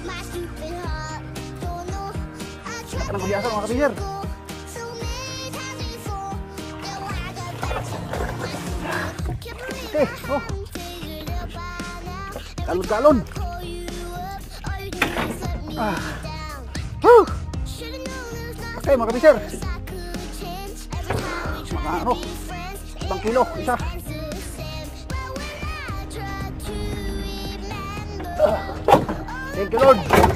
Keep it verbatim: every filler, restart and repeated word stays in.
Laka ng kuliasan mga kabisir. Okay, oh. Kalon-kalon. Ah. Woo! Okay mga kabisir. Mga ano, ibang kilo, isa. Ah. Thank you Lord.